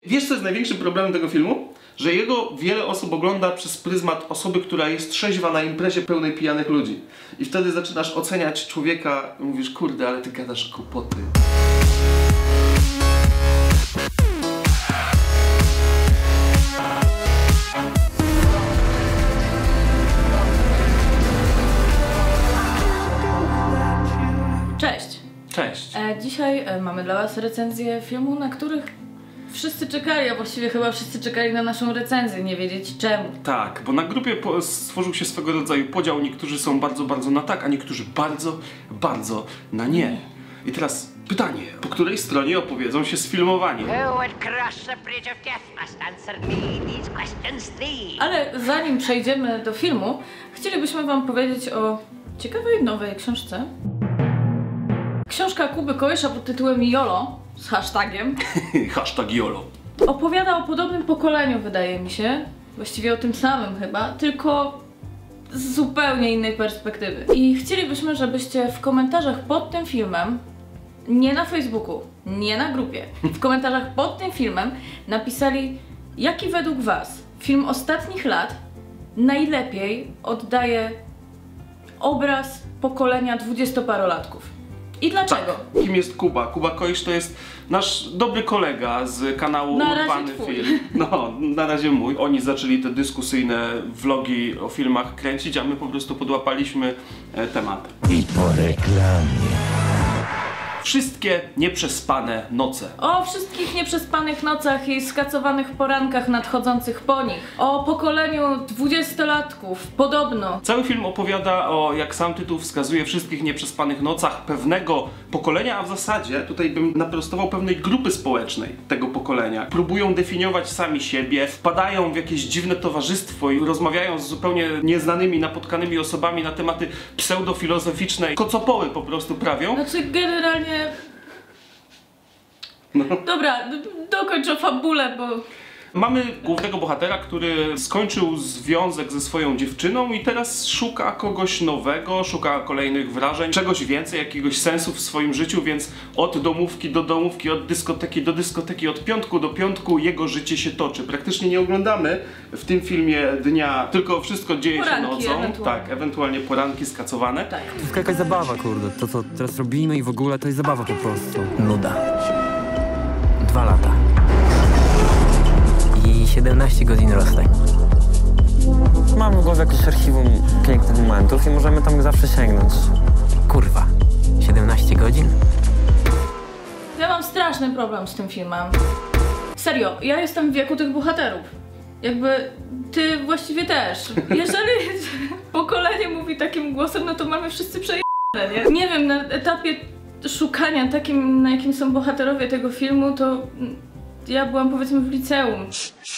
Wiesz, co jest największym problemem tego filmu? Że jego wiele osób ogląda przez pryzmat osoby, która jest trzeźwa na imprezie pełnej pijanych ludzi. I wtedy zaczynasz oceniać człowieka i mówisz, kurde, ale ty gadasz głupoty. Cześć! Cześć! Dzisiaj mamy dla was recenzję filmu, na których wszyscy czekali, a właściwie chyba wszyscy czekali na naszą recenzję, nie wiedzieć czemu. Tak, bo na grupie stworzył się swego rodzaju podział. Niektórzy są bardzo na tak, a niektórzy bardzo na nie. I teraz pytanie, po której stronie opowiedzą się sfilmowani? Ale zanim przejdziemy do filmu, chcielibyśmy wam powiedzieć o ciekawej nowej książce. Książka Kuby Kołysza pod tytułem YOLO, z hashtagiem. Hashtag YOLO. Opowiada o podobnym pokoleniu, wydaje mi się. Właściwie o tym samym chyba, tylko z zupełnie innej perspektywy. I chcielibyśmy, żebyście w komentarzach pod tym filmem, nie na Facebooku, nie na grupie, w komentarzach pod tym filmem napisali, jaki według was film ostatnich lat najlepiej oddaje obraz pokolenia 20-parolatków. I dlaczego? Tak. Kim jest Kuba? Kuba Kołysz to jest nasz dobry kolega z kanału Urwany Film. No, na razie mój. Oni zaczęli te dyskusyjne vlogi o filmach kręcić, a my po prostu podłapaliśmy temat. I po reklamie. Wszystkie nieprzespane noce. O wszystkich nieprzespanych nocach i skacowanych porankach nadchodzących po nich. O pokoleniu 20-latków, podobno. Cały film opowiada o, jak sam tytuł wskazuje, wszystkich nieprzespanych nocach pewnego pokolenia, a w zasadzie tutaj bym naprostował pewnej grupy społecznej tego pokolenia. Próbują definiować sami siebie, wpadają w jakieś dziwne towarzystwo i rozmawiają z zupełnie nieznanymi, napotkanymi osobami na tematy pseudofilozoficzne, kocopoły po prostu prawią. Znaczy generalnie... No. Dobra, dokończ o fabule, bo... Mamy głównego bohatera, który skończył związek ze swoją dziewczyną i teraz szuka kogoś nowego, szuka kolejnych wrażeń, czegoś więcej, jakiegoś sensu w swoim życiu, więc od domówki do domówki, od dyskoteki do dyskoteki, od piątku do piątku jego życie się toczy. Praktycznie nie oglądamy w tym filmie dnia, tylko wszystko dzieje się nocą. Tak, ewentualnie poranki skacowane. Tak. To jest jakaś zabawa, kurde. To, co teraz robimy i w ogóle to jest zabawa po prostu. Nuda. 2 lata. I 17 godzin rozstań. Mam w głowie jakieś archiwum pięknych momentów i możemy tam zawsze sięgnąć. Kurwa. 17 godzin? Ja mam straszny problem z tym filmem. Serio, ja jestem w wieku tych bohaterów. Jakby ty właściwie też. Jeżeli pokolenie mówi takim głosem, no to mamy wszyscy przejebane, nie? Nie wiem, na etapie szukania takim, na jakim są bohaterowie tego filmu, to ja byłam powiedzmy w liceum.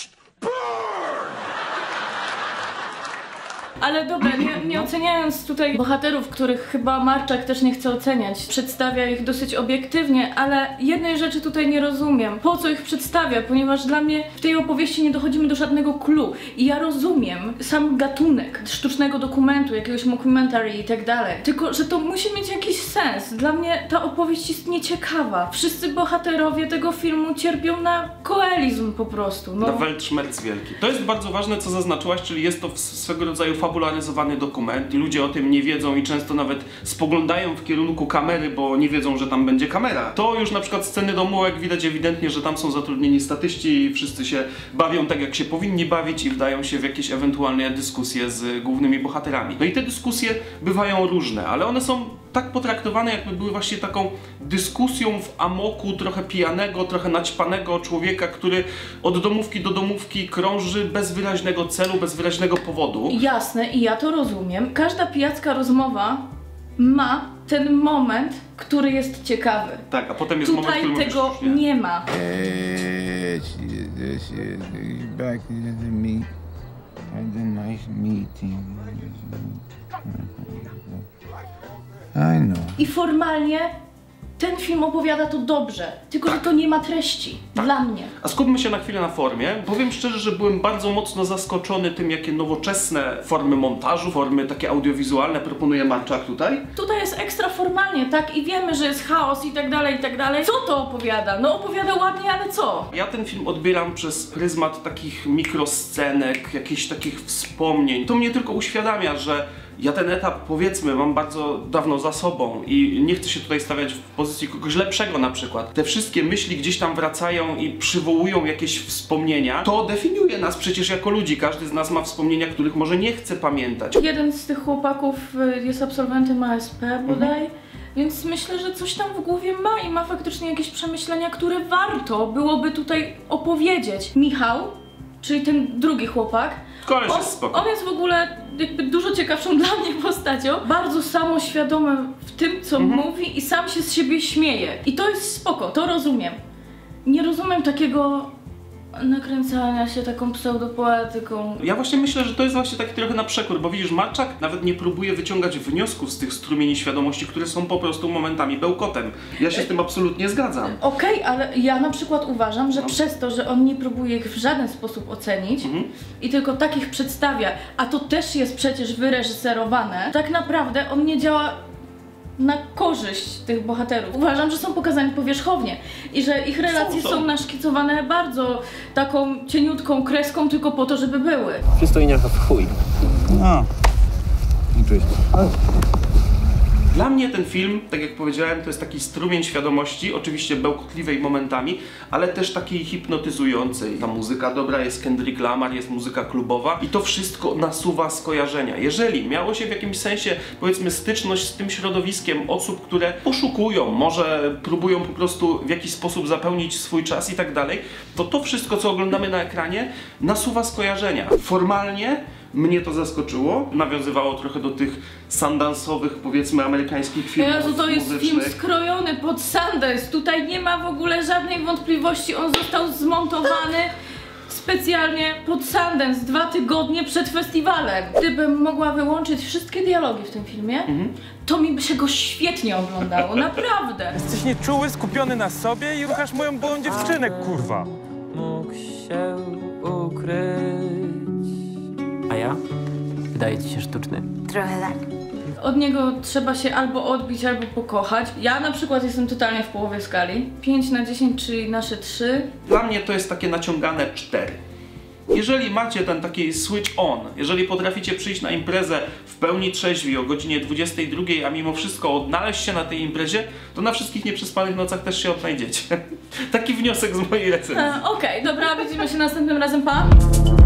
Ale dobra, nie oceniając tutaj bohaterów, których chyba Marczak też nie chce oceniać, przedstawia ich dosyć obiektywnie, ale jednej rzeczy tutaj nie rozumiem. Po co ich przedstawia? Ponieważ dla mnie w tej opowieści nie dochodzimy do żadnego clue. I ja rozumiem sam gatunek sztucznego dokumentu, jakiegoś mockumentary i tak dalej. Tylko, że to musi mieć jakiś sens. Dla mnie ta opowieść jest nieciekawa. Wszyscy bohaterowie tego filmu cierpią na koelizm po prostu. No. Na weltschmerz wielki. To jest bardzo ważne, co zaznaczyłaś, czyli jest to swego rodzaju fabularyzowany dokument i ludzie o tym nie wiedzą i często nawet spoglądają w kierunku kamery, bo nie wiedzą, że tam będzie kamera. To już na przykład sceny domułek widać ewidentnie, że tam są zatrudnieni statyści i wszyscy się bawią tak, jak się powinni bawić i wdają się w jakieś ewentualne dyskusje z głównymi bohaterami. No i te dyskusje bywają różne, ale one są tak potraktowane, jakby były właśnie taką dyskusją w amoku trochę pijanego, trochę naćpanego człowieka, który od domówki do domówki krąży bez wyraźnego celu, bez wyraźnego powodu. Jasne, i ja to rozumiem. Każda pijacka rozmowa ma ten moment, który jest ciekawy. Tak, a potem jest moment, w którym tutaj tego nie ma. Back to me. Had a nice meeting. I know. I formalnie ten film opowiada to dobrze, tylko że to nie ma treści. Dla mnie. A skupmy się na chwilę na formie. Powiem szczerze, że byłem bardzo mocno zaskoczony tym, jakie nowoczesne formy montażu, formy takie audiowizualne proponuje Marczak tutaj. Tutaj jest ekstra formalnie, tak? I wiemy, że jest chaos i tak dalej, i tak dalej. Co to opowiada? No opowiada ładnie, ale co? Ja ten film odbieram przez pryzmat takich mikroscenek, jakichś takich wspomnień. To mnie tylko uświadamia, że ja ten etap, powiedzmy, mam bardzo dawno za sobą i nie chcę się tutaj stawiać w pozycji kogoś lepszego na przykład. Te wszystkie myśli gdzieś tam wracają i przywołują jakieś wspomnienia. To definiuje nas przecież jako ludzi. Każdy z nas ma wspomnienia, których może nie chce pamiętać. Jeden z tych chłopaków jest absolwentem ASP bodaj. Więc myślę, że coś tam w głowie ma i ma faktycznie jakieś przemyślenia, które warto byłoby tutaj opowiedzieć. Michał, czyli ten drugi chłopak, Koleś jest spoko. on jest w ogóle jakby dużo ciekawszą dla mnie postacią. Bardzo samoświadomy w tym, co mówi i sam się z siebie śmieje. I to jest spoko, to rozumiem. Nie rozumiem takiego nakręcania się taką pseudopoetyką. Ja właśnie myślę, że to jest właśnie taki trochę na przekór, bo widzisz, Marczak nawet nie próbuje wyciągać wniosków z tych strumieni świadomości, które są po prostu momentami bełkotem. Ja się z tym absolutnie zgadzam. Okej, ale ja na przykład uważam, że przez to, że on nie próbuje ich w żaden sposób ocenić i tylko takich przedstawia, a to też jest przecież wyreżyserowane, tak naprawdę on nie działa na korzyść tych bohaterów. Uważam, że są pokazani powierzchownie i że ich relacje są naszkicowane bardzo taką cieniutką kreską tylko po to, żeby były. Przystojniaka w chuj. No. Oczywiście. Dla mnie ten film, tak jak powiedziałem, to jest taki strumień świadomości, oczywiście bełkotliwej momentami, ale też takiej hipnotyzującej. Ta muzyka dobra, jest Kendrick Lamar, jest muzyka klubowa i to wszystko nasuwa skojarzenia. Jeżeli miało się w jakimś sensie, powiedzmy, styczność z tym środowiskiem osób, które poszukują, może próbują po prostu w jakiś sposób zapełnić swój czas i tak dalej, to to wszystko, co oglądamy na ekranie, nasuwa skojarzenia. Formalnie mnie to zaskoczyło, nawiązywało trochę do tych sundance'owych, powiedzmy, amerykańskich filmów Jezu, to jest muzycznych. film skrojony pod Sundance, tutaj nie ma w ogóle żadnej wątpliwości, on został zmontowany specjalnie pod Sundance 2 tygodnie przed festiwalem. Gdybym mogła wyłączyć wszystkie dialogi w tym filmie, to mi by się go świetnie oglądało, naprawdę. Jesteś nieczuły, skupiony na sobie i ruchasz moją byłą dziewczynę, kurwa. Mógł się ukryć. A ja? Wydaje ci się sztuczny. Trochę tak. Od niego trzeba się albo odbić, albo pokochać. Ja na przykład jestem totalnie w połowie skali. 5 na 10, czyli nasze 3. Dla mnie to jest takie naciągane 4. Jeżeli macie ten taki switch on, jeżeli potraficie przyjść na imprezę w pełni trzeźwi o godzinie 22, a mimo wszystko odnaleźć się na tej imprezie, to na wszystkich nieprzespanych nocach też się odnajdziecie. Taki wniosek z mojej recenzji. Okej, dobra, widzimy się następnym razem, pa!